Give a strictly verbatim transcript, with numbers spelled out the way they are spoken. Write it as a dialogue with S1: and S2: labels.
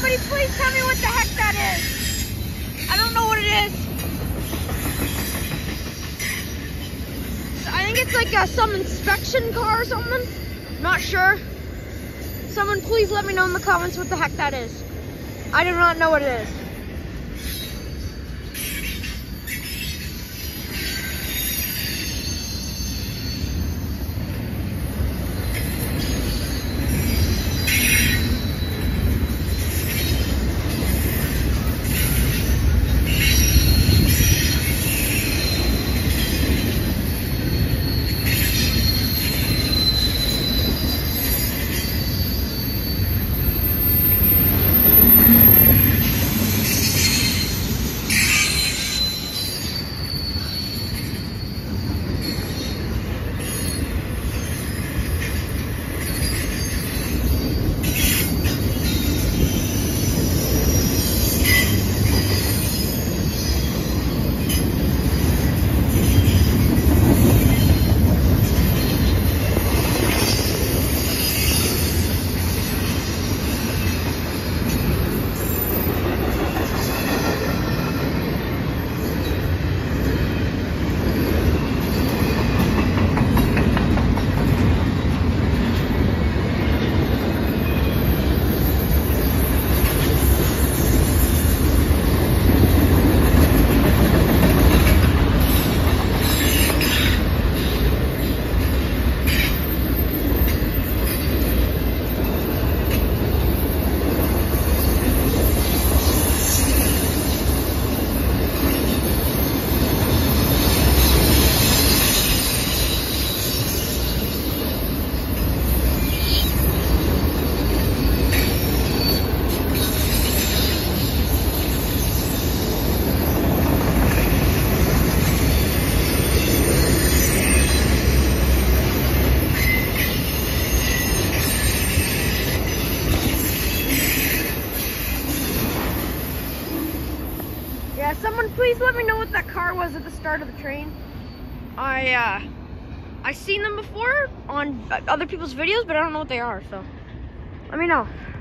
S1: somebody please tell me what the heck that is. I don't know what it is. I think it's like a, some inspection car or something. Not sure. Someone please let me know in the comments what the heck that is. I do not know what it is. Yeah, someone please let me know what that car was at the start of the train. I, uh, I seen them before on other people's videos, but I don't know what they are, so let me know.